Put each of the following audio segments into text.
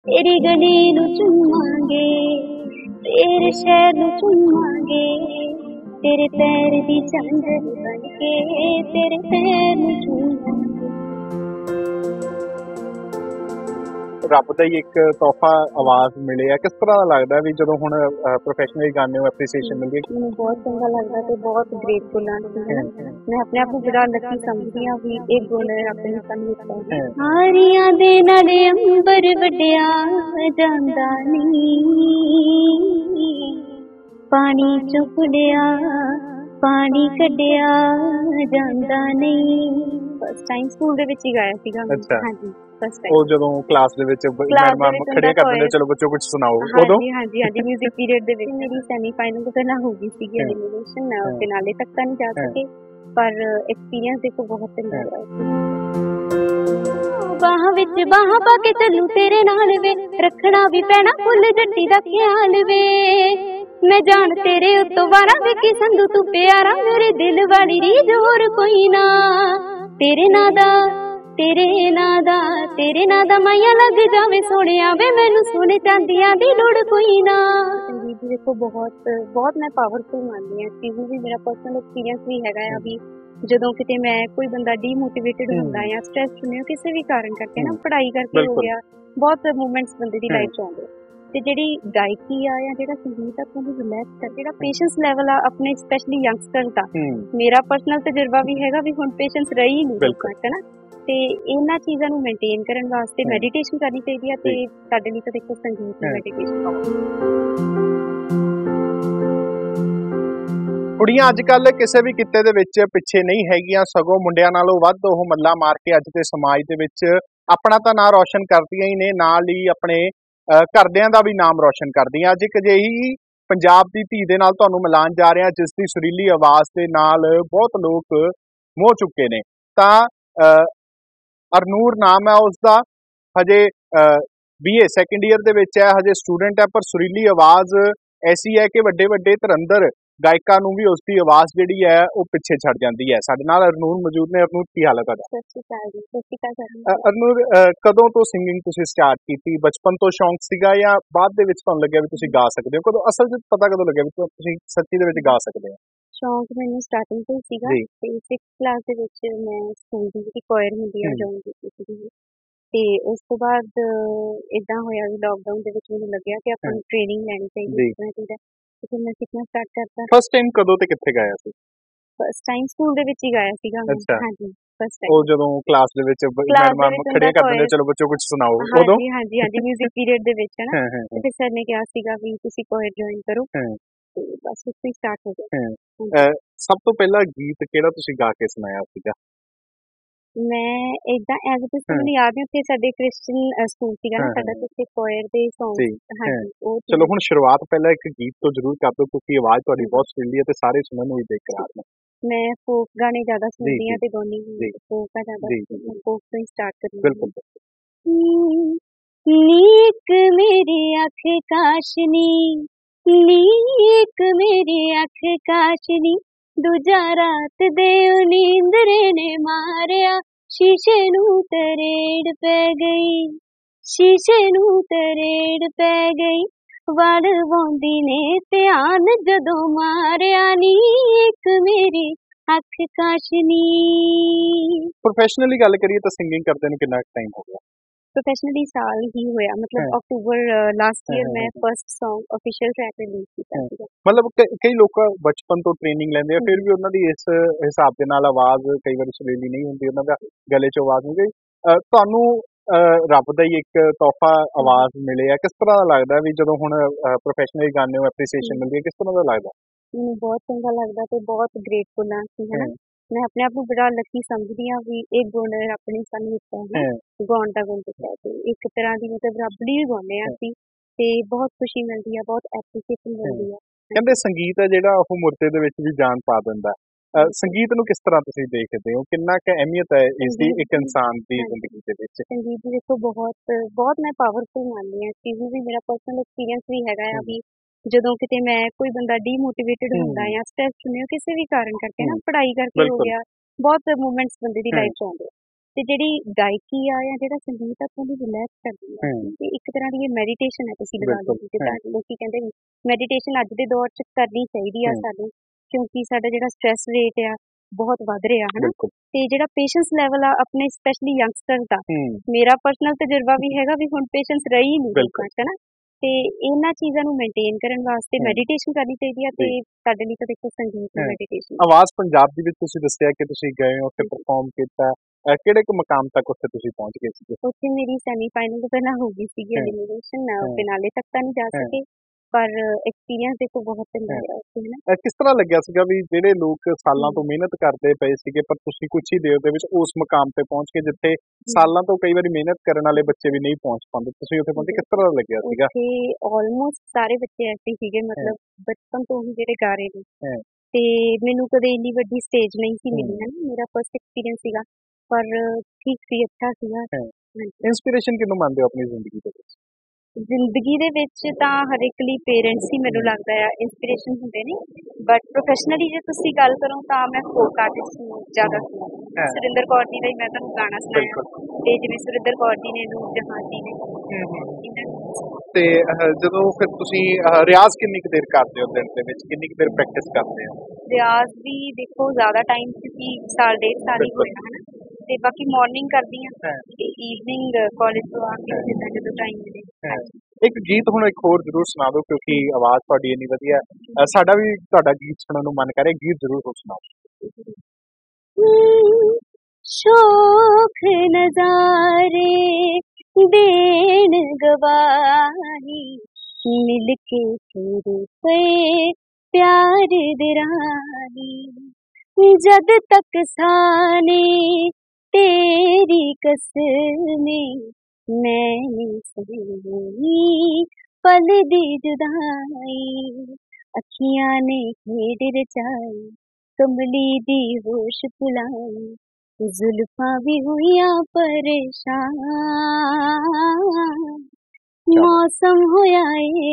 तेरी गली नू चूमांगे, तेरे शहर नू चूमांगे, तेरे पैर दी चांदनी बनके तेरे पैर नू चूमांगे। ਰੱਬ ਦਾ ਹੀ ਇੱਕ ਤੋਹਫਾ ਆਵਾਜ਼ ਮਿਲੇ ਆ, ਕਿਸ ਤਰ੍ਹਾਂ ਦਾ ਲੱਗਦਾ ਵੀ ਜਦੋਂ ਹੁਣ ਪ੍ਰੋਫੈਸ਼ਨਲੀ ਗਾਣੇ ਨੂੰ ਐਪਰੀਸੀਏਸ਼ਨ ਮਿਲਦੀ ਹੈ? ਮੈਨੂੰ ਬਹੁਤ ਚੰਗਾ ਲੱਗਦਾ ਤੇ ਬਹੁਤ ਗ੍ਰੇਟਫੁਲ ਹਾਂ ਮੈਂ ਆਪਣੇ ਆਪ ਨੂੰ ਬੜਾ ਲੱਕੀ ਸਮਝਦੀ ਹਾਂ ਵੀ ਇਹ ਗੁਣ ਰੱਬ ਨੇ ਸਾਨੂੰ ਦਿੱਤਾ ਹੈ। ਹਾਰੀਆਂ ਦੇ ਨਾਲ ਅੰਬਰ ਵੱਡਿਆ ਜਾਂਦਾ ਨਹੀਂ, ਪਾਣੀ ਚੋਂ ਕੁੜਿਆ ਪਾਣੀ ਕੱਢਿਆ ਜਾਂਦਾ ਨਹੀਂ। ਫਸਟ ਟਾਈਮ ਸਕੂਲ ਦੇ ਵਿੱਚ ਹੀ ਗਾਇਆ ਸੀਗਾ। ਹਾਂਜੀ ਉਹ ਜਦੋਂ ਕਲਾਸ ਦੇ ਵਿੱਚ ਮੈਡਮਾਂ ਖੜੇ ਕਰ ਦਿੰਦੇ ਚਲੋ ਬੱਚੋ ਕੁਝ ਸੁਣਾਓ, ਉਦੋਂ ਹਾਂਜੀ ਮਿਊਜ਼ਿਕ ਪੀਰੀਅਡ ਦੇ ਵਿੱਚ ਮੇਰੀ ਸੈਮੀ ਫਾਈਨਲ ਤੋਂ ਪਹਿਲਾਂ ਹੋ ਗਈ ਸੀਗੀ ਐਲੀਮੀਨੇਸ਼ਨ। ਮੈਂ ਉਸ ਦੇ ਨਾਲੇ ਤੱਕ ਤਾਂ ਨਹੀਂ ਜਾ ਸਕੀ, ਪਰ ਐਕਸਪੀਰੀਅੰਸ ਦੇਖੋ ਬਹੁਤ ਚੰਗਾ ਰਿਹਾ। ਬਾਹਾਂ ਵਿੱਚ ਬਾਹਾਂ ਪਾ ਕੇ ਚੱਲੂ ਤੇਰੇ ਨਾਲ ਵੇ, ਰੱਖਣਾ ਵੀ ਪੈਣਾ ਫੁੱਲ ਜੱਟੀ ਦਾ ਖਿਆਲ ਵੇ। ਮੈਂ ਜਾਣ ਤੇਰੇ ਉੱਤੋਂ ਵਾਰਾਂ ਵੇ ਕਿ ਸੰਧੂ ਤੂੰ ਪਿਆਰਾ, ਮੇਰੇ ਦਿਲ ਵਾਲੀ ਰੀਝ ਹੋਰ ਕੋਈ ਨਾ। ਤੇਰੇ ਨਾਂ ਦਾ ਮਾਇਆ ਲੱਗ ਜਾਵੇ ਸੋਹਣਿਆ ਵੇ, ਮੈਨੂੰ ਸੋਨੇ ਚਾਂਦੀਆਂ ਦੀ ਲੋੜ ਕੋਈ ਨਾ। ਸੰਗੀਤ ਦੇਖੋ ਬਹੁਤ ਮੈਂ ਪਾਵਰਫੁਲ ਮੰਨਦੀ ਹਾਂ ਇਸ ਚੀਜ਼ ਨੂੰ ਵੀ। ਮੇਰਾ ਪਰਸਨਲ ਐਕਸਪੀਰੀਅੰਸ ਵੀ ਹੈਗਾ ਆ ਵੀ ਜਦੋਂ ਕਿਤੇ ਮੈਂ ਕੋਈ ਬੰਦਾ ਡੀਮੋਟੀਵੇਟਡ ਹੁੰਦਾ ਜਾਂ ਸਟ੍ਰੈਸ ਹੁੰਦੇ ਕਿਸੇ ਵੀ ਕਾਰਨ ਕਰਕੇ ਨਾ, ਪੜ੍ਹਾਈ ਕਰਕੇ ਹੋ ਗਿਆ, ਬਹੁਤ ਮੂਵਮੈਂਟਸ ਬੰਦੇ ਦੀ ਲਾਈਫ 'ਚ ਆਉਂਦੇ ਤੇ ਜਿਹੜੀ ਗਾਇਕੀ ਆ ਜਾਂ ਜਿਹੜਾ ਸੰਗੀਤ ਆ ਤੁਹਾਨੂੰ ਰਿਲੈਕਸ ਕਰ, ਜਿਹੜਾ ਪੇਸ਼ੈਂਸ ਲੈਵਲ ਆ ਆਪਣੇ ਸਪੈਸ਼ਲੀ ਯੰਗਸਟਰਸ ਦਾ, ਮੇਰਾ ਪਰਸਨਲ ਤਜਰਬਾ ਵੀ ਹੈਗਾ ਵੀ ਹੁਣ ਪੇਸ਼ੈਂਸ ਰਹੀ ਨਹੀਂ ਹੈ ਨਾ। ਤੇ ਇਹਨਾਂ ਚੀਜ਼ਾਂ ਨੂੰ ਮੇਨਟੇਨ ਕਰਨ ਵਾਸਤੇ ਮੈਡੀਟੇਸ਼ਨ ਕਰਨੀ ਚਾਹੀਦੀ ਆ ਤੇ ਸਾਡੇ ਲਈ ਤਾਂ ਦੇਖੋ ਸੰਗੀਤ ਦੀ ਮੈਡੀਟੇਸ਼ਨ। ਕੁੜੀਆਂ ਅੱਜ ਕੱਲ ਕਿਸੇ ਵੀ ਕਿੱਤੇ ਦੇ ਵਿੱਚ ਪਿੱਛੇ ਨਹੀਂ ਹੈਗੀਆਂ, ਸਗੋਂ ਮੁੰਡਿਆਂ ਨਾਲੋਂ ਵੱਧ ਉਹ ਮੱਲਾ ਮਾਰ ਕੇ ਅੱਜ ਦੇ ਸਮਾਜ ਦੇ ਵਿੱਚ ਆਪਣਾ ਤਾਂ ਨਾਂ ਰੌਸ਼ਨ ਕਰਦੀਆਂ ਹੀ ਨੇ, ਨਾਲ ਹੀ ਆਪਣੇ ਘਰਦਿਆਂ ਦਾ ਵੀ ਨਾਮ ਰੌਸ਼ਨ ਕਰਦੀਆਂ। ਅੱਜ ਇੱਕ ਅਜਿਹੀ ਪੰਜਾਬ ਦੀ ਧੀ ਦੇ ਨਾਲ ਤੁਹਾਨੂੰ ਮਿਲਾਉਣ ਜਾ ਰਹੇ ਹਾਂ ਜਿਸ ਦੀ ਸੁਰੀਲੀ ਆਵਾਜ਼ ਦੇ ਨਾਲ ਬਹੁਤ ਲੋਕ ਮੋਹ ਚੁੱਕੇ ਨੇ। ਤਾਂ ਅਰਨੂਰ ਨਾਮ ਹੈ ਉਸਦਾ, ਹਜੇ BA ਸੈਕੰਡ ਈਅਰ ਦੇ ਵਿੱਚ ਹੈ, ਹਜੇ ਸਟੂਡੈਂਟ ਹੈ, ਪਰ ਸੁਰੀਲੀ ਆਵਾਜ਼ ਐਸੀ ਹੈ ਕਿ ਵੱਡੇ ਵੱਡੇ ਧੁਰੰਦਰ ਗਾਇਕਾਂ ਨੂੰ ਵੀ ਉਸਦੀ ਆਵਾਜ਼ ਜਿਹੜੀ ਹੈ ਉਹ ਪਿੱਛੇ ਛੱਡ ਜਾਂਦੀ ਹੈ। ਸਾਡੇ ਨਾਲ ਅਰਨੂਰ ਮੌਜੂਦ ਨੇ। ਅਰਨੂਰ, ਕੀ ਹਾਲ ਹੈ ਤੁਹਾਡਾ? ਸਤਿ ਸ਼੍ਰੀ ਅਕਾਲ। ਅਰਨੂਰ, ਕਦੋਂ ਤੋਂ ਸਿੰਗਿੰਗ ਤੁਸੀਂ ਸਟਾਰਟ ਕੀਤੀ? ਬਚਪਨ ਤੋਂ ਸ਼ੌਂਕ ਸੀਗਾ ਜਾਂ ਬਾਅਦ ਦੇ ਵਿੱਚ ਤੁਹਾਨੂੰ ਲੱਗਿਆ ਵੀ ਤੁਸੀਂ ਗਾ ਸਕਦੇ ਹੋ? ਕਦੋਂ ਅਸਲ 'ਚ ਪਤਾ ਕਦੋਂ ਲੱਗਿਆ ਵੀ ਤੁਸੀਂ ਸੱਚੀ ਦੇ ਵਿੱਚ ਗਾ ਸਕਦੇ ਹੋ? ਸ਼ੌਂਕ ਮੈਨੂੰ ਸਟਾਰਟਿੰਗ ਤੋਂ ਹੀ ਸੀਗਾ ਤੇ 6th ਕਲਾਸ ਦੇ ਵਿੱਚ ਮੈਂ ਸਕੂਲ ਦੀ ਜਿਹੜੀ ਕੋਇਰ ਹੁੰਦੀ ਹੈ ਜੁਆਇਨ ਕੀਤੀ ਸੀਗੀ। ਤੇ ਉਸ ਤੋਂ ਬਾਅਦ ਇਦਾਂ ਹੋਇਆ ਵੀ ਲੋਕਡਾਊਨ ਦੇ ਵਿੱਚ ਮੈਨੂੰ ਲੱਗਿਆ ਕਿ ਆਪਾਂ ਨੂੰ ਟ੍ਰੇਨਿੰਗ ਲੈਣੀ ਚਾਹੀਦੀ ਹੈ ਤੇ ਫਿਰ ਮੈਂ ਸਿੱਖਣਾ ਸਟਾਰਟ ਕਰਤਾ। ਫਸਟ ਟਾਈਮ ਕਦੋਂ ਤੇ ਕਿੱਥੇ ਗਾਇਆ ਸੀ? ਫਸਟ ਟਾਈਮ ਸਕੂਲ ਦੇ ਵਿੱਚ ਹੀ ਗਾਇਆ ਸੀਗਾ। ਹਾਂਜੀ ਫਸਟ ਟਾਈਮ। ਉਹ ਜਦੋਂ ਕਲਾਸ ਦੇ ਵਿੱਚ ਮੈਡਮਾਂ ਖੜੇ ਕਰ ਦਿੰਦੇ ਚਲੋ ਬੱਚੋ ਕੁਝ ਸੁਣਾਓ, ਉਦੋਂ? ਹਾਂਜੀ ਮਿਊਜ਼ਿਕ ਪੀਰੀਅਡ ਦੇ ਵਿੱਚ ਹੈ ਨਾ, ਤੇ ਫਿਰ ਸਰ ਨੇ ਕਿਹਾ ਸੀਗਾ ਵੀ ਤੁਸੀਂ ਕੋਇਰ ਜੁਆਇਨ ਕਰੋ ਤੇ ਬਸ ਉੱਥੇ ਹੀ ਸਟਾਰਟ ਹੋ ਗਿਆ। ਸਭ ਤੋਂ ਪਹਿਲਾ ਗੀਤ ਕਿਹੜਾ ਤੁਸੀਂ ਗਾ ਕੇ ਸੁਣਾਇਆ ਸੀਗਾ? ਮੈਂ ਏਦਾਂ ਐਜ਼ ਇਟ ਇਜ਼ ਮੈਨੂੰ ਯਾਦ ਨਹੀਂ, ਉੱਥੇ ਸਾਡੇ ਕ੍ਰਿਸਚੀਅਨ ਸਕੂਲ ਸੀਗਾ ਨਾ ਸਾਡਾ, ਤੇ ਉੱਥੇ ਕੋਇਰ ਦੇ ਸੌਂਗ। ਹਾਂਜੀ ਉਹ ਚਲੋ ਹੁਣ ਸ਼ੁਰੂਆਤ ਪਹਿਲਾਂ ਇੱਕ ਗੀਤ ਤੋਂ ਜ਼ਰੂਰ ਕਰ ਦਿਓ ਕਿਉਂਕਿ ਆਵਾਜ਼ ਤੁਹਾਡੀ ਬਹੁਤ ਸੁਰੀਲੀ ਹੈ ਤੇ ਸਾਰੇ ਸੁਣਨ ਨੂੰ ਵੀ ਬੇਕਰਾਰ ਨੇ। ਮੈਂ ਫੋਕ ਗਾਣੇ ਜ਼ਿਆਦਾ ਸੁਣਦੀ ਹਾਂ ਤੇ ਗਾਉਂਦੀ ਵੀ ਫੋਕ ਆ ਜ਼ਿਆਦਾ, ਫੋਕ ਤੋਂ ਹੀ ਸਟਾਰਟ ਕਰਦੀ। ਬਿਲਕੁਲ। नीक मेरी अख काशनी, नीक मेरी अख काशनी, दूजा रात दे नींदरे ने मारिया, शीशे नू तरेड़ पै गई, शीशे नू तरेड़ पै गई, वड़ वाउंदी ने ध्यान जदों मारिया, नीक मेरी अख काशनी। प्रोफेशनली गल करिए तो सिंगिंग करते कितना टाइम हो गया? प्रोफेशनली साल ही होया, मतलब अक्टूबर लास्ट ईयर मैं first song official track release कीता सीगा। मतलब कई लोग बचपन तो ट्रेनिंग लेंदे आ, फिर भी उन्हां दी इस हिसाब दे नाल आवाज कई बार सुरीली नहीं हुंदी, उन्हां दा गले च आवाज नहीं गई। तुहानू रब दा ही एक तोहफा आवाज मिले है, किस तरह दा लगदा भी जदों हुण प्रोफेशनली गाने नूं एप्रीसीएशन मिलदी है, किस तरह दा लगदा? मैनूं बहुत चंगा लगदा ते बहुत ग्रेटफुल हां कि है ना, मैं अपने आप को बड़ा लकी समझदी हाँ भी ये गुण रब ने सानूं दित्ता है, गाउण दा गुण दित्ता है। एक तरह की मतलब रब ਲਈ ਗਾਉਂਦੇ ਆ ਅਸੀਂ ਤੇ ਬਹੁਤ ਖੁਸ਼ੀ ਮਿਲਦੀ ਆ, ਬਹੁਤ ਐਪਰੀਸੀਏਸ਼ਨ ਮਿਲਦੀ ਆ। ਕਹਿੰਦੇ ਸੰਗੀਤ ਹੈ ਜਿਹੜਾ ਉਹ ਮੁਰਦੇ ਦੇ ਵਿੱਚ ਵੀ ਜਾਨ ਪਾ ਦਿੰਦਾ। ਸੰਗੀਤ ਨੂੰ ਕਿਸ ਤਰ੍ਹਾਂ ਤੁਸੀਂ ਦੇਖਦੇ ਹੋ, ਕਿੰਨਾ ਕੁ ਅਹਿਮੀਅਤ ਹੈ ਇਸ ਦੀ ਇੱਕ ਇਨਸਾਨ ਦੀ ਜ਼ਿੰਦਗੀ ਦੇ ਵਿੱਚ? ਸੰਗੀਤ ਦੀ ਦੇਖੋ ਬਹੁਤ ਮੈਂ ਪਾਵਰਫੁਲ ਮੰਨਦੀ ਹਾਂ ਇਸ ਚੀਜ਼ ਨੂੰ ਵੀ। ਮੇਰਾ ਪਰਸਨਲ ਐਕਸਪੀਰੀਅੰਸ ਵੀ ਹੈਗਾ ਆ ਵੀ ਜਦੋਂ ਕਿਤੇ ਮੈਂ ਕੋਈ ਬੰਦਾ ਡੀਮੋਟੀਵੇਟਡ ਹੁੰਦਾ ਜਾਂ ਸਟ੍ਰੈਸ ਹੁੰਦੇ ਕਿਸੇ ਵੀ ਕਾਰਨ ਕਰਕੇ ਨਾ, ਪੜ੍ਹਾਈ ਕਰਕੇ ਹੋ ਗਿਆ, ਬਹੁਤ ਮੂਵਮੈਂਟਸ ਬੰਦੇ ਦੀ ਲਾਈਫ 'ਚ ਆਉਂਦੇ ਤੇ ਜਿਹੜੀ ਗਾਇਕੀ ਆ ਜਾਂ ਜਿਹੜਾ ਸੰਗੀਤ ਆ ਤੁਹਾਨੂੰ ਰਿਲੈਕਸ ਕਰਦੀ ਆ ਤੇ ਇੱਕ ਤਰ੍ਹਾਂ ਦੀ ਇਹ ਮੈਡੀਟੇਸ਼ਨ ਹੈ ਤੁਸੀਂ ਲਗਾ ਲਓ ਜਿੱਦਾਂ ਲੋਕੀ ਕਹਿੰਦੇ ਮੈਡੀਟੇਸ਼ਨ ਅੱਜ ਦੇ ਦੌਰ 'ਚ ਕਰਨੀ ਚਾਹੀਦੀ ਆ ਸਾਨੂੰ ਕਿਉਂਕਿ ਸਾਡਾ ਜਿਹੜਾ ਸਟ੍ਰੈਸ ਰੇਟ ਆ ਬਹੁਤ ਵੱਧ ਰਿਹਾ ਹਨਾ ਤੇ ਜਿਹੜਾ ਪੇਸ਼ੈਂਸ ਲੈਵਲ ਆ ਆਪਣੇ ਸਪੈਸ਼ਲੀ ਯੰਗਸਟਰਸ ਦਾ ਮੇਰਾ ਪਰਸਨਲ ਤਜਰਬਾ ਵੀ ਹੈਗਾ ਵੀ ਹੁਣ ਪੇਸ਼ੈਂਸ ਰਹੀ ਨਹੀਂ ਲੋਕਾਂ 'ਚ ਹਨਾ ਤੇ ਇਹਨਾਂ ਚੀਜ਼ਾਂ ਨੂੰ ਮੇਨਟੇਨ ਕਰਨ ਵਾਸਤੇ ਮੈਡੀਟੇਸ਼ਨ ਕਰਨੀ ਚਾਹੀਦੀ ਆ ਤੇ ਸਾਡੇ ਲਈ ਤਾਂ ਦੇਖੋ ਸੰਗੀਤ ਮੈਡੀਟੇਸ਼ਨ ਆਵਾਜ਼ ਪੰਜਾਬ ਦੇ ਵਿੱਚ ਤੁਸੀਂ ਦੱਸਿਆ ਕਿ ਤੁਸੀਂ ਗਏ ਹੋ ਉੱਥੇ ਪਰਫਾਰਮ ਕੀਤਾ ਕਿਹੜੇ ਕੁ ਮਕਾਮ ਤੱਕ ਉੱਥੇ ਤੁਸੀਂ ਪਹੁੰਚ ਗਏ ਸੀ ਉੱਥੇ ਮੇਰੀ ਸੈਮੀਫਾਈਨਲ ਤੋਂ ਪਹਿਲਾਂ ਹੋ ਗਈ ਸੀਗੀ ਐਲੀਮੀਨੇਸ਼ਨ ਫਿਨਾਲੇ ਤੱਕ ਤਾਂ ਨਹੀਂ ਜਾ ਸਕੇ ਪਰ ਐਕਸਪੀਰੀਅੰਸ ਦੇਖੋ ਬਹੁਤ ਚੰਗਾ ਰਿਹਾ ਉੱਥੇ ਨਾ ਕਿਸ ਤਰ੍ਹਾਂ ਲੱਗਿਆ ਸੀਗਾ ਵੀ ਜਿਹੜੇ ਲੋਕ ਸਾਲਾਂ ਤੋਂ ਮਿਹਨਤ ਕਰਦੇ ਪਏ ਸੀਗੇ ਪਰ ਤੁਸੀਂ ਕੁਝ ਹੀ ਦੇਰ ਦੇ ਵਿੱਚ ਉਸ ਮਕਾਮ ਤੇ ਪਹੁੰਚ ਕੇ ਜਿੱਥੇ ਸਾਲਾਂ ਤੋਂ ਕਈ ਵਾਰੀ ਮਿਹਨਤ ਕਰਨ ਵਾਲੇ ਬੱਚੇ ਵੀ ਨਹੀਂ ਪਹੁੰਚ ਪਾਉਂਦੇ ਤੁਸੀਂ ਉੱਥੇ ਪਹੁੰਚੇ ਕਿਸ ਤਰ੍ਹਾਂ ਲੱਗਿਆ ਸੀਗਾ ਉੱਥੇ ਆਲਮੋਸਟ ਸਾਰੇ ਬੱਚੇ ਐਸੇ ਸੀਗੇ ਮਤਲਬ ਬਚਪਨ ਤੋਂ ਹੀ ਜਿਹੜੇ ਗਾ ਰਹੇ ਨੇ ਤੇ ਮੈਨੂੰ ਕਦੇ ਇੰਨੀ ਵੱਡੀ ਸਟੇਜ ਨਹੀਂ ਸੀ ਮਿਲੀ ਹੈ ਮੇਰਾ ਫਸਟ ਐਕਸਪੀਰੀਅੰਸ ਸੀਗਾ ਪਰ ਠੀਕ ਸੀ ਅੱਛਾ ਸੀਗਾ ਇੰਸਪੀਰੇਸ਼ਨ ਕਿਹਨੂੰ ਮੰਨਦੇ ਹੋ ਆਪਣੀ ਜ਼ਿੰਦਗੀ ਦੇ ਵਿੱਚ ਜ਼ਿੰਦਗੀ ਦੇ ਵਿੱਚ ਤਾਂ ਹਰ ਇੱਕ ਲਈ ਪੇਰੈਂਟਸ ਹੀ ਮੈਨੂੰ ਲੱਗਦਾ ਆ ਇੰਸਪੀਰੇਸ਼ਨ ਹੁੰਦੇ ਨੇ ਬਟ ਪ੍ਰੋਫੈਸ਼ਨਲੀ ਜੇ ਤੁਸੀਂ ਗੱਲ ਕਰੋ ਤਾਂ ਮੈਂ ਫੋਕ ਆਰਟਿਸਟ ਨੂੰ ਜ਼ਿਆਦਾ ਸੁਰਿੰਦਰ ਕੌਰ ਜੀ ਦਾ ਹੀ ਮੈਂ ਤੁਹਾਨੂੰ ਗਾਣਾ ਸੁਣਾਇਆ ਤੇ ਜਿਵੇਂ ਸੁਰਿੰਦਰ ਕੌਰ ਜੀ ਨੇ ਨੂਰ ਜਹਾਂ ਜੀ ਨੇ ਤੇ ਜਦੋਂ ਫਿਰ ਤੁਸੀਂ ਰਿਆਜ਼ ਕਿੰਨੀ ਕੁ ਦੇਰ ਕਰਦੇ ਹੋ ਦਿਨ ਦੇ ਵਿੱਚ ਕਿੰਨੀ ਕੁ ਦੇਰ ਪ੍ਰੈਕਟਿਸ ਕਰਦੇ ਹੋ ਰਿਆਜ਼ ਵੀ ਦੇਖੋ ਜ਼ਿਆਦਾ ਟਾਈਮ ਕਿਉਂਕਿ ਸਾਲ ਡੇਢ ਸਾਲ ਹੀ ਹੋਇਆ ਹਨਾ ਤੇ ਬਾਕੀ ਮਾਰਨਿੰਗ ਕਰਦੀ ਆ ਤੇ ਈਵਨਿੰਗ ਕਾਲਜ ਤੋਂ ਆ ਕੇ ਜਿੱਦਾਂ ਜਦੋਂ ਟਾਈਮ ਮਿਲੇ ਇੱਕ ਗੀਤ ਹੁਣ ਇੱਕ ਹੋਰ ਜ਼ਰੂਰ ਸੁਣਾ ਦਿਓ ਕਿਉਂਕਿ ਆਵਾਜ਼ ਤੁਹਾਡੀ ਇੰਨੀ ਵਧੀਆ ਸਾਡਾ ਵੀ ਤੁਹਾਡਾ ਗੀਤ ਸੁਣਨ ਨੂੰ ਮਨ ਕਰੇ ਗੀਤ ਜ਼ਰੂਰ ਸੁਣਾਓ ਸ਼ੌਖ ਨਜ਼ਾਰੇ ਦੇਣ ਗਵਾਹੀ ਮਿਲ ਕੇ ਤੇਰੇ ਪਏ प्यार दिरानी जद तक साने तेरी कसमें मैंने सही पल दी जुदाई अखियां ने खेड रचाई कमली दी होश भुलाई जुल्फां भी हुईया परेशान मौसम होया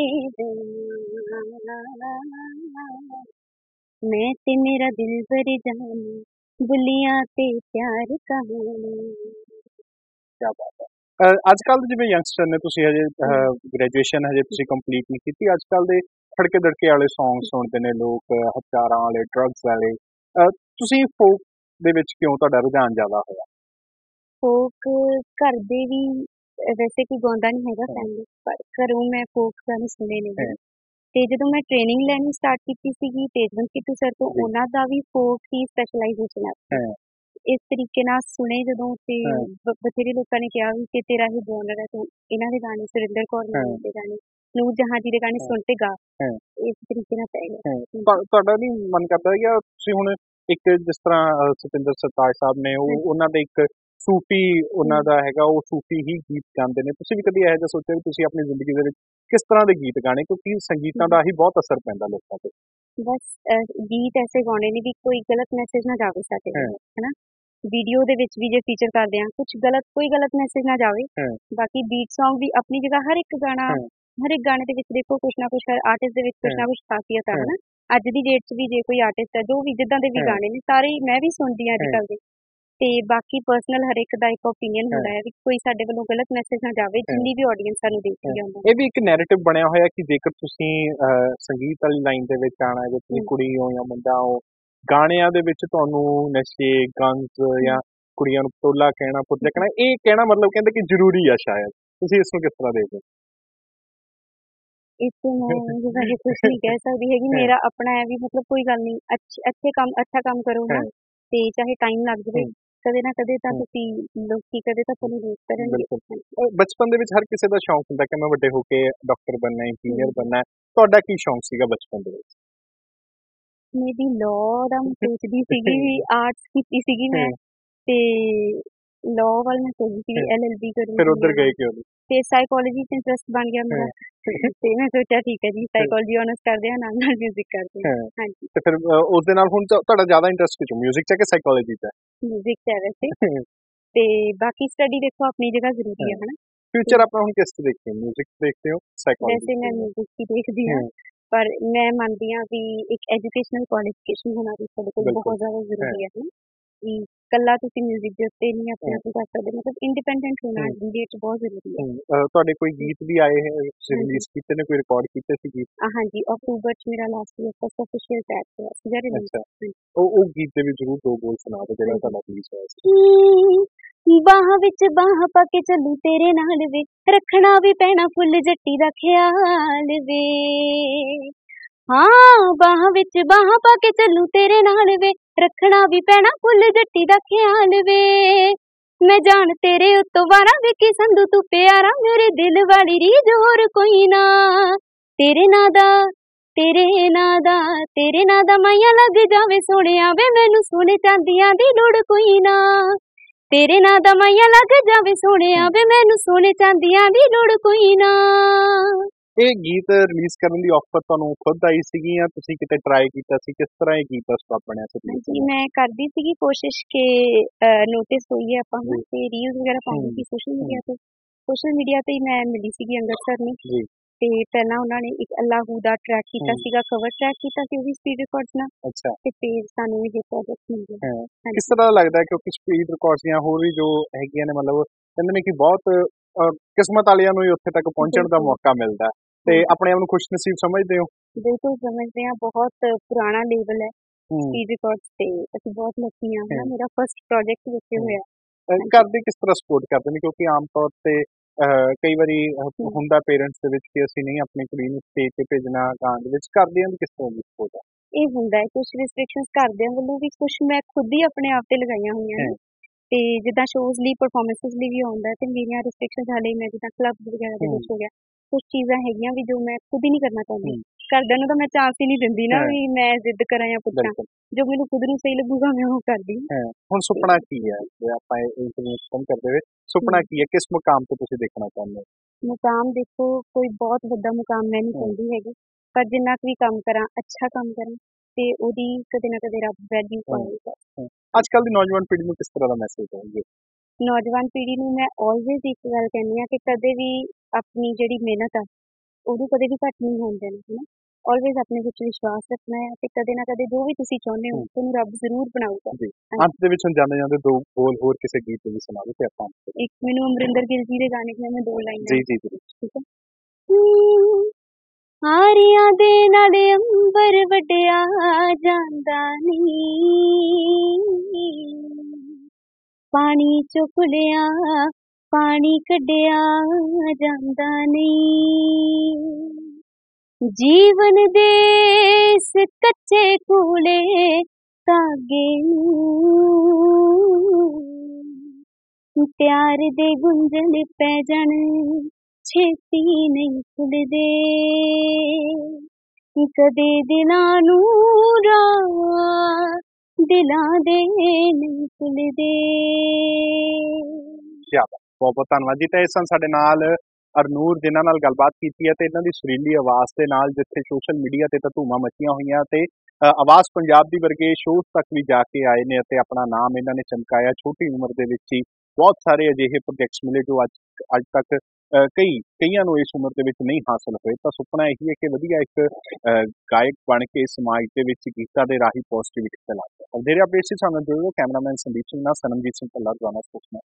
मैं ते मेरा दिल भर जाने बुलियां ते प्यार कहानी क्या बात है ਅੱਜ ਕੱਲ ਦੇ ਜਿਵੇਂ ਯੰਗਸਟਰ ਨੇ ਤੁਸੀਂ ਹਜੇ ਗ੍ਰੈਜੂਏਸ਼ਨ ਹਜੇ ਤੁਸੀਂ ਕੰਪਲੀਟ ਨਹੀਂ ਕੀਤੀ ਅੱਜ ਕੱਲ ਦੇ ਖੜਕੇ ਦੜਕੇ ਵਾਲੇ ਸੌਂਗ ਸੁਣਦੇ ਨੇ ਲੋਕ ਹਥਿਆਰਾਂ ਵਾਲੇ ਡਰੱਗਸ ਵਾਲੇ ਤੁਸੀਂ ਫੋਕ ਦੇ ਵਿੱਚ ਕਿਉਂ ਤੁਹਾਡਾ ਰੁਝਾਨ ਜ਼ਿਆਦਾ ਹੋਇਆ ਫੋਕ ਘਰ ਦੇ ਵੀ ਵੈਸੇ ਕੋਈ ਗਾਉਂਦਾ ਨਹੀਂ ਹੈਗਾ ਫੈਮਿਲੀ ਪਰ ਘਰੋਂ ਮੈਂ ਫੋਕ ਗਾਣੇ ਸੁਣੇ ਨੇ ਤੇ ਜਦੋਂ ਮੈਂ ਟ੍ਰੇਨਿੰਗ ਲੈਣੀ ਸਟਾਰਟ ਕੀਤੀ ਸੀਗੀ ਤੇਜਵੰਤ ਕਿੱਟੂ ਸਰ ਤੋਂ ਉਹਨਾਂ ਦਾ ਵੀ ਫੋਕ ਹੀ ਸਪੈਸ਼ਲਾਈਜ਼ੇਸ਼ਨ ਹੈ ਇਸ ਤਰੀਕੇ ਨਾਲ ਸੁਣੇ ਜਦੋਂ ਤੇ ਬਥੇਰੇ ਲੋਕਾਂ ਨੇ ਕਿਹਾ ਵੀ ਕਿ ਤੇਰਾ ਹੀ ਜੋਨਰ ਹੈ ਤੂੰ ਇਹਨਾਂ ਦੇ ਗਾਣੇ ਸੁਰਿੰਦਰ ਕੌਰ ਦੇ ਗਾਣੇ ਨੂਰ ਜਹਾਂ ਜੀ ਦੇ ਗਾਣੇ ਸੁਣ ਕੇ ਗਾ ਇਸ ਤਰੀਕੇ ਨਾਲ ਪੈ ਗਿਆ ਤੁਹਾਡਾ ਨਹੀਂ ਮਨ ਕਰਦਾ ਕਿ ਤੁਸੀਂ ਹੁਣ ਇੱਕ ਜਿਸ ਤਰ੍ਹਾਂ ਸਤਿੰਦਰ ਸਰਤਾਜ ਸਾਹਿਬ ਨੇ ਉਹਨਾਂ ਦੇ ਇੱਕ ਸੂਫੀ ਉਹਨਾਂ ਦਾ ਹੈਗਾ ਉਹ ਸੂਫੀ ਹੀ ਗੀਤ ਗਾਉਂਦੇ ਨੇ ਤੁਸੀਂ ਵੀ ਕਦੀ ਇਹੋ ਜਿਹਾ ਸੋਚਿਆ ਵੀ ਤੁਸੀਂ ਆਪਣੀ ਜ਼ਿੰਦਗੀ ਦੇ ਵਿੱਚ ਕਿਸ ਤਰ੍ਹਾਂ ਦੇ ਗੀਤ ਗਾਣੇ ਕਿਉਂਕਿ ਸੰਗੀਤਾਂ ਦਾ ਹੀ ਬਹੁਤ ਅਸਰ ਪੈਂਦਾ ਲੋਕਾਂ ਤੇ ਬਸ ਗੀਤ ਐਸੇ ਗਾਉਣੇ ਨੇ ਵੀ ਕੋਈ ਗਲਤ ਮੈਸੇਜ ਨਾ ਜਾਵੇ ਸਾਡੇ ਹੈਨਾ ਵੀਡੀਓ ਦੇ ਵਿੱਚ ਵੀ ਜੇ ਫੀਚਰ ਕਰਦੇ ਆ ਕੁਝ ਕੋਈ ਗਲਤ ਮੈਸੇਜ ਨਾ ਜਾਵੇ ਬਾਕੀ ਬੀਟ Song ਵੀ ਆਪਣੀ ਜਗ੍ਹਾ ਹਰ ਇੱਕ ਗਾਣੇ ਦੇ ਵਿੱਚ ਦੇਖੋ ਕੁਛ ਨਾ ਕੁਛ ਆਰਟਿਸਟ ਦੇ ਵਿੱਚ ਕੁਛ ਨਾ ਕੁਛ ਖਾਸੀਅਤ ਹੈ ਨਾ ਅੱਜ ਦੀ ਡੇਟ 'ਚ ਵੀ ਜੇ ਕੋਈ ਆਰਟਿਸਟ ਹੈ ਜੋ ਵੀ ਜਿੱਦਾਂ ਦੇ ਵੀ ਗਾਣੇ ਨੇ ਸਾਰੇ ਮੈਂ ਵੀ ਸੁਣਦੀ ਆ ਅੱਜ ਕੱਲ੍ਹ ਦੇ ਤੇ ਬਾਕੀ ਪਰਸਨਲ ਹਰ ਇੱਕ ਦਾ ਇੱਕ ਓਪੀਨੀਅਨ ਹੁੰਦਾ ਹੈ ਵੀ ਕੋਈ ਸਾਡੇ ਵੱਲੋਂ ਗਲਤ ਮੈਸੇਜ ਨਾ ਜਾਵੇ ਜਿੰਨੀ ਵੀ ਆਡੀਅנס ਸਾਨੂੰ ਦੇਖੀ ਜਾਂਦਾ ਇਹ ਵੀ ਇੱਕ ਨੈਰੇਟਿਵ ਬਣਿਆ ਹੋਇਆ ਕਿ ਜੇਕਰ ਤੁਸੀਂ ਸੰਗੀਤ ਵਾਲੀ ਲਾਈਨ ਦੇ ਵਿੱਚ ਆਣਾ ਹੈ ਜੇ ਤੁਸੀਂ ਕੁੜੀ ਹੋ ਜਾਂ ਮੁੰਡਾ ਹੋ ਗਾਣਿਆਂ ਦੇ ਵਿੱਚ ਤੁਹਾਨੂੰ ਨਸ਼ੇ ਗੰਜ ਜਾਂ ਕੁੜੀਆਂ ਨੂੰ ਪਟੋਲਾ ਕਹਿਣਾ ਪੁੱਤਰ ਕਹਿਣਾ ਇਹ ਕਹਿਣਾ ਮਤਲਬ ਕਹਿੰਦੇ ਕਿ ਜ਼ਰੂਰੀ ਆ ਸ਼ਾਇਦ ਤੁਸੀਂ ਇਸ ਨੂੰ ਕਿਸ ਤਰ੍ਹਾਂ ਦੇਖਦੇ ਇਸ ਤੋਂ ਮੈਂ ਜਿਵੇਂ ਕਿ ਕੁਝ ਨਹੀਂ ਕਹਿ ਸਕਦੀ ਹੈਗੀ ਮੇਰਾ ਆਪਣਾ ਹੈ ਵੀ ਮਤਲਬ ਕੋਈ ਗੱਲ ਨਹੀਂ ਅੱਛਾ ਕੰਮ ਕਰੋ ਨਾ ਤੇ ਚਾਹੇ ਟਾਈਮ ਲੱਗ ਜਾਵੇ ਕਦੇ ਨਾ ਕਦੇ ਤਾਂ ਤੁਸੀਂ ਲੋਕੀ ਕਦੇ ਤਾਂ ਤੁਹਾਨੂੰ ਦੇਖ ਕਰਨਗੇ ਬਚਪਨ ਦੇ ਵਿੱਚ ਹਰ ਕਿਸੇ ਦਾ ਸ਼ੌਂਕ ਹੁੰਦਾ ਕਿ ਮੈਂ ਵੱਡੇ ਹੋ ਕੇ ਡਾਕਟਰ ਬਣਨਾ ਇੰਜੀਨੀਅਰ ਬਣਨਾ ਤੁਹਾਡਾ ਕੀ ਸ਼ੌਂਕ ਸੀਗਾ ਬਚਪਨ ਦੇ ਵਿੱਚ ਮੇਰੀ ਲਾਅ ਦਾ ਮੈਂ ਸੋਚਦੀ ਸੀਗੀ ਵੀ ਆਰਟਸ ਕੀਤੀ ਸੀਗੀ ਮੈਂ ਤੇ ਲਾਅ ਵੱਲ ਮੈਂ ਸੋਚਦੀ ਸੀ LLB ਕਰੂੰਗੀ ਫਿਰ ਉੱਧਰ ਗਏ ਕਿਉਂ ਤੇ ਸਾਈਕੋਲੋਜੀ 'ਚ ਇੰਟਰਸਟ ਬਣ ਗਿਆ ਮੇਰਾ ਤੇ ਮੈਂ ਸੋਚਿਆ ਠੀਕ ਹੈ ਜੀ ਸਾਈਕੋਲੋਜੀ ਆਨਰਸ ਕਰਦੇ ਹਾਂ ਨਾਲ ਮਿਊਜ਼ਿਕ ਕਰਦੇ ਹਾਂ ਹਾਂਜੀ ਤੇ ਫਿਰ ਉਸ ਦੇ ਨਾਲ ਹੁਣ ਤੁਹਾਡਾ ਜ਼ਿਆਦਾ ਇੰਟਰਸਟ ਕਿਹਨੂੰ ਮਿਊਜ਼ਿਕ 'ਚ ਹੈ ਕਿ ਸਾਈਕੋਲੋਜੀ 'ਚ ਹੈ ਮਿਊਜ਼ਿਕ 'ਚ ਹੈ ਵੈਸੇ ਤੇ ਬਾਕੀ ਸਟੱਡੀ ਦੇਖੋ ਆਪਣੀ ਜਗ੍ਹਾ ਜ਼ਰੂਰੀ ਹੈ ਹਨਾ ਫਿਊਚਰ ਆਪਣਾ ਹੁਣ ਕਿਸ 'ਚ ਦੇਖਦੇ ਹੋ ਮਿਊਜ਼ਿਕ ਦੇਖਦੇ ਹੋ ਸਾਈਕੋਲੋਜੀ ਵੈਸੇ ਮੈਂ ਮਿਊਜ਼ਿਕ ਹੀ ਦੇਖਦੀ ਹਾਂ ਪਰ ਮੈਂ ਮੰਨਦੀ ਹਾਂ ਵੀ ਇੱਕ ਐਜੂਕੇਸ਼ਨਲ ਕੁਆਲੀਫਿਕੇਸ਼ਨ ਹੋਣਾ ਵੀ ਸਾਡੇ ਕੋਲ ਬਹੁਤ ਜ਼ਿਆਦਾ ਜ਼ਰੂਰੀ ਹੈ ਕਿ ਕੱਲਾ ਤੁਸੀਂ ਮਿਊਜ਼ਿਕ ਦੇ ਉੱਤੇ ਨਹੀਂ ਆਪਣੇ ਆਪ ਨੂੰ ਕਰ ਸਕਦੇ, ਮਤਲਬ ਇੰਡੀਪੈਂਡੈਂਟ ਹੋਣਾ ਅੱਜ ਦੀ ਡੇਟ 'ਚ ਬਹੁਤ ਜ਼ਰੂਰੀ ਹੈ। ਤੁਹਾਡੇ ਕੋਈ ਗੀਤ ਵੀ ਆਏ ਹੈ ਤੁਸੀਂ ਰਿਲੀਜ਼ ਕੀਤੇ ਨੇ, ਕੋਈ ਰਿਕਾਰਡ ਕੀਤੇ ਸੀ ਗੀਤ? ਹਾਂਜੀ, ਅਕਤੂਬਰ 'ਚ ਮੇਰਾ last year first official track ਹੋਇਆ ਸੀਗਾ ਰਿਲੀਜ਼। ਅੱਛਾ, ਉਹ ਗੀਤ ਦੇ ਵੀ ਜ਼ਰੂਰ 2 ਬੋਲ ਸੁਣਾ ਦਿਓ ਜਿਹੜਾ ਤੁਹਾਡਾ ਰਿਲੀਜ਼ ਹੋਇਆ ਸੀ। ਬਾਹਾਂ ਵਿੱਚ ਬਾਹਾਂ ਪਾ ਕੇ ਚੱਲੂ ਤੇਰੇ ਨਾਲ ਵੇ, ਰੱਖਣਾ ਵੀ ਪੈਣਾ ਫੁੱਲ ਜੱਟੀ ਦਾ ਖਿਆਲ ਵੇ। ਹਾਂ, ਬਾਹਾਂ ਵਿੱਚ ਬਾਹਾਂ ਪਾ ਕੇ ਚੱਲੂ ਤੇਰੇ ਨਾਲ ਵੇ, ਰੱਖਣਾ ਵੀ ਪੈਣਾ ਫੁੱਲ ਜੱਟੀ ਦਾ ਖਿਆਲ ਵੇ। ਮੈਂ ਜਾਣ ਤੇਰੇ ਉੱਤੋਂ ਵਾਰਾਂ ਵੇ ਕੀ ਸੰਧੂ ਤੂੰ ਪਿਆਰਾ, ਮੇਰੇ ਦਿਲ ਵਾਲੀ ਰੀਝ ਹੋਰ ਕੋਈ ਨਾ। ਤੇਰੇ ਨਾਂ ਦਾ ਤੇਰੇ ਨਾਂ ਦਾ ਤੇਰੇ ਨਾਂ ਦਾ ਮਾਇਆ ਲੱਗ ਜਾਵੇ ਸੋਹਣਿਆ ਵੇ, ਮੈਨੂੰ ਸੋਨੇ ਚਾਂਦੀਆਂ ਦੀ ਲੋੜ ਕੋਈ ਨਾ। ਤੇਰੇ ਨਾਂ ਦਾ ਮਾਇਆ ਲੱਗ ਜਾਵੇ ਸੋਹਣਿਆ ਵੇ, ਮੈਨੂੰ ਸੋਨੇ ਚਾਂਦੀਆਂ ਦੀ ਲੋੜ ਕੋਈ ਨਾ। ਇਹ ਗੀਤ ਰਿਲੀਜ਼ ਕਰਨ ਦੀ ਆਫਰ ਤੁਹਾਨੂੰ ਖੁਦ ਆਈ ਸੀਗੀ ਜਾਂ ਤੁਸੀਂ ਕਿਤੇ ਟਰਾਈ ਕੀਤਾ ਸੀ? ਕਿਸ ਤਰ੍ਹਾਂ ਇਹ ਗੀਤ ਦਾ ਸਟਾਪ ਬਣਿਆ ਸੀ? ਹਾਂਜੀ, ਮੈਂ ਕਰਦੀ ਸੀਗੀ ਕੋਸ਼ਿਸ਼ ਕਿ ਨੋਟਿਸ ਹੋਈ ਹੈ ਆਪਾਂ ਨੂੰ ਤੇ ਰੀਲਸ ਵਗੈਰਾ ਪਾਉਂਦੀ ਸੀ ਸੋਸ਼ਲ ਮੀਡੀਆ ਤੇ। ਸੋਸ਼ਲ ਮੀਡੀਆ ਤੇ ਹੀ ਮੈਂ ਮਿਲੀ ਸੀਗੀ ਅੰਗਦ ਸਰ ਨੂੰ ਜੀ। ਤੇ ਪਹਿਲਾਂ ਉਹਨਾਂ ਨੇ ਇੱਕ ਅੱਲਾਹੂ ਦਾ ਟਰੈਕ ਕੀਤਾ ਸੀਗਾ, ਕਵਰ ਟਰੈਕ ਕੀਤਾ ਸੀ ਉਹ ਵੀ ਸਪੀਡ ਰਿਕਾਰਡਸ ਨਾਲ। ਅੱਛਾ, ਤੇ ਫਿਰ ਸਾਨੂੰ ਇਹ ਪ੍ਰੋਜੈਕਟ ਮਿਲ ਗਿਆ। ਕਿਸ ਤਰ੍ਹਾਂ ਲੱਗਦਾ ਹੈ ਕਿਉਂਕਿ ਸਪੀਡ ਰਿਕਾਰਡਸ ਜਾਂ ਹੋਰ ਵੀ ਜੋ ਹੈਗੀਆਂ ਨੇ, ਮਤਲਬ ਕਹਿੰਦੇ ਨੇ ਕਿ ਬਹੁਤ ਕਿਸਮਤ ਵਾਲਿਆਂ ਨੂੰ ਹੀ ਉੱਥੇ ਤੱਕ ਪਹੁੰਚਣ ਦਾ ਮੌਕਾ ਮਿਲਦਾ, ਤੇ ਆਪਣੇ ਆਪ ਨੂੰ ਖੁਸ਼ਨਸੀਬ ਸਮਝਦੇ ਹੋ? ਬਿਲਕੁਲ ਸਮਝਦੇ ਹਾਂ, ਬਹੁਤ ਪੁਰਾਣਾ ਲੇਬਲ ਹੈ ਸਪੀਡ ਰਿਕਾਰਡਸ ਤੇ ਅਸੀਂ ਬਹੁਤ ਲੱਕੀ ਹਾਂ। ਮੇਰਾ ਫਸਟ ਪ੍ਰੋਜੈਕਟ ਵਿੱਚ ਹੋਇਆ। ਘਰ ਦੇ ਕਿਸ ਤਰ੍ਹਾਂ ਸਪੋਰਟ ਕਰਦੇ ਨੇ? ਕਿਉਂਕਿ ਆਮ ਤੌਰ ਤੇ ਕਈ ਵਾਰੀ ਹੁੰਦਾ ਪੇਰੈਂਟਸ ਦੇ ਵਿੱਚ ਕਿ ਅਸੀਂ ਨਹੀਂ ਆਪਣੀ ਕੁੜੀ ਨੂੰ ਸਟੇਜ ਤੇ ਭੇਜਣਾ, ਗਾਣ ਦੇ ਵਿੱਚ। ਘਰਦਿਆਂ ਦੀ ਕਿਸ ਤਰ੍ਹਾਂ ਦੀ ਸਪੋਰਟ ਹੈ? ਇਹ ਹੁੰਦਾ ਹੈ ਕੁਝ ਰਿਸਟ੍ਰਿਕਸ਼ਨਸ ਘਰਦਿਆਂ ਵੱਲੋਂ ਵੀ, ਕੁਝ ਮੈਂ ਖੁਦ ਹੀ ਆਪਣੇ ਆਪ ਤੇ ਲਗਾਈਆਂ ਹੋਈਆਂ ਨੇ। ਤੇ ਜਿੱਦਾਂ ਸ਼ੋਜ਼ ਲਈ, ਪਰਫਾਰਮੈਂਸਿਸ ਲਈ ਵੀ ਆਉਂਦਾ ਤੇ ਮੇਰੀਆਂ ਰਿਸਟ੍ਰਿਕਸ਼ਨਸ ਹਾਲੇ ਮੈਂ ਜਿੱਦਾਂ ਕਲੱਬ ਵਗੈਰਾ ਦੇ ਵਿੱਚ ਹੋ ਗਿਆ, ਕੁਝ ਚੀਜ਼ਾਂ ਹੈਗੀਆਂ ਵੀ ਜੋ ਮੈਂ ਖੁਦ ਹੀ ਨਹੀਂ ਕਰਨਾ ਚਾਹੁੰਦੀ। ਘਰਦਿਆਂ ਨੂੰ ਤਾਂ ਮੈਂ ਚਾਂਸ ਹੀ ਨਹੀਂ ਦਿੰਦੀ ਨਾ ਵੀ ਮੈਂ ਜ਼ਿੱਦ ਕਰਾਂ ਜਾਂ ਪੁੱਛਾਂ, ਜੋ ਮੈਨੂੰ ਖੁਦ ਨੂੰ ਸਹੀ ਲੱਗੂਗਾ ਮੈਂ ਉਹ ਕਰਦੀ। ਹੁਣ ਸੁਪਨਾ ਕੀ ਹੈ ਜੇ ਆਪਾਂ ਇੰਟਰਵਿਊ ਖਤਮ ਕਰਦੇ ਹੋਏ, ਸੁਪਨਾ ਕੀ ਹੈ? ਕਿਸ ਮੁਕਾਮ ਤੇ ਤੁਸੀਂ ਦੇਖਣਾ ਚਾਹੁੰਦੇ ਹੋ? ਮੁਕਾਮ ਦੇਖੋ, ਕੋਈ ਬਹੁਤ ਵੱਡਾ ਮੁਕਾਮ ਮੈਂ ਨਹੀਂ ਚਾਹੁੰਦੀ ਹੈਗੀ, ਪਰ ਜਿੰਨਾ ਕੁ ਵੀ ਕੰਮ ਕਰਾਂ, ਅੱਛਾ ਕੰਮ ਕਰਾਂ ਤੇ ਉਹਦੀ ਕਦੇ ਨਾ ਕਦੇ ਰੱਬ ਵੈਲਿਊ ਪਾਏਗਾ। ਅੱਜ ਕੱਲ੍ਹ ਦੀ ਨੌਜਵਾਨ ਪੀੜ੍ਹੀ ਨੂੰ ਕਿਸ ਤਰ੍ਹਾਂ ਦਾ ਮੈਸੇਜ ਦੇਣਗੇ? ਨੌਜਵਾਨ ਪੀੜ੍ਹੀ ਨੂੰ ਮੈਂ ਆਲਵੇਜ਼ ਇੱਕ ਗੱਲ ਕਹਿੰਦੀ ਹਾਂ ਕਿ ਕਦੇ ਵੀ ਆਪਣੀ ਜਿਹੜੀ ਮਿਹਨਤ ਆ ਉਹਨੂੰ ਕਦੇ ਵੀ ਘੱਟ ਨਹੀਂ ਹੋਣ ਦੇਣਾ ਹੈ ਨਾ। ਆਲਵੇਜ਼ ਆਪਣੇ ਵਿੱਚ ਵਿਸ਼ਵਾਸ ਰੱਖਣਾ ਹੈ ਤੇ ਕਦੇ ਨਾ ਕਦੇ ਜੋ ਵੀ ਤੁਸੀਂ ਚਾਹੁੰਦੇ ਹੋ ਤੁਹਾਨੂੰ ਰੱਬ ਜ਼ਰੂਰ ਬਣਾਊਗਾ। ਅੰਤ ਦੇ ਵਿੱਚ ਹੁਣ ਜਾਂਦੇ ਜਾਂਦੇ 2 ਬੋਲ ਹੋਰ ਕਿਸੇ ਗੀਤ ਦੇ ਵੀ ਸੁਣਾ ਦਿਓ ਤੇ ਆਪਾਂ। ਇੱਕ ਮੈਨੂੰ ਅਮਰਿੰਦਰ ਗਿੱਲ ਜੀ ਦੇ ਗਾਣੇ ਦੀਆਂ ਮੈਂ 2 ਲਾਈਨਾਂ। ਜੀ ਜੀ ਜੀ, ਠੀਕ ਹੈ। ਹਾਰੀਆਂ ਦੇ ਨਾਲ ਅੰਬਰ ਵੱਡਿਆ ਜਾਂਦਾ ਨੀ, ਪਾਣੀ ਚੋਂ ਖੁੱਲਿਆ ਪਾਣੀ ਕੱਢਿਆ ਜਾਂਦਾ ਨਹੀਂ। ਜੀਵਨ ਦੇ ਇਸ ਕੱਚੇ ਕੂਲੇ ਧਾਗੇ ਨੂੰ ਪਿਆਰ ਦੇ ਗੁੰਝਲ ਪੈ ਜਾਣ ਛੇਤੀ ਨਹੀਂ ਖੁੱਲਦੇ, ਕਦੇ ਦਿਲਾਂ ਨੂੰ ਰਾਹ ਦਿਲਾਂ ਦੇ ਨਹੀਂ ਖੁੱਲਦੇ। ਬਹੁਤ ਬਹੁਤ ਧੰਨਵਾਦ ਜੀ। ਤਾਂ ਇਹ ਸਨ ਸਾਡੇ ਨਾਲ ਅਰਨੂਰ, ਜਿਨ੍ਹਾਂ ਨਾਲ ਗੱਲਬਾਤ ਕੀਤੀ ਹੈ ਤੇ ਇਹਨਾਂ ਦੀ ਸੁਰੀਲੀ ਆਵਾਜ਼ ਦੇ ਨਾਲ ਜਿੱਥੇ ਸੋਸ਼ਲ ਮੀਡੀਆ ਤੇ ਤਾਂ ਧੂਮਾਂ ਮਚੀਆਂ ਹੋਈਆਂ ਤੇ ਆਵਾਜ਼ ਪੰਜਾਬ ਦੀ ਵਰਗੇ ਸ਼ੋਅ ਤੱਕ ਵੀ ਜਾ ਕੇ ਆਏ ਨੇ ਅਤੇ ਆਪਣਾ ਨਾਮ ਇਹਨਾਂ ਨੇ ਚਮਕਾਇਆ। ਛੋਟੀ ਉਮਰ ਦੇ ਵਿੱਚ ਹੀ ਬਹੁਤ ਸਾਰੇ ਅਜਿਹੇ ਪ੍ਰੋਜੈਕਟਸ ਮਿਲੇ ਜੋ ਅੱਜ ਤੱਕ ਕਈਆਂ ਨੂੰ ਇਸ ਉਮਰ ਦੇ ਵਿੱਚ ਨਹੀਂ ਹਾਸਲ ਹੋਏ। ਤਾਂ ਸੁਪਨਾ ਇਹੀ ਹੈ ਕਿ ਵਧੀਆ ਇੱਕ ਗਾਇਕ ਬਣ ਕੇ ਸਮਾਜ ਦੇ ਵਿੱਚ ਗੀਤਾਂ ਦੇ ਰਾਹੀਂ ਪੋਜ਼ਿਟਿਵਿਟੀ ਫੈਲਾਵੇ। ਵਧੇਰੇ ਅਪਡੇਟਸ ਸਾਨੂੰ ਜਰੂਰ। ਕੈਮਰਾਮੈਨ ਸੰਦੀਪ ਸਿੰਘ ਨਾਲ ਸਨਮਜੀਤ ਸਿੰਘ ਭੱਲਾ, ਦੁਆਨਾ ਸਪੋਕਸਮੈਨ।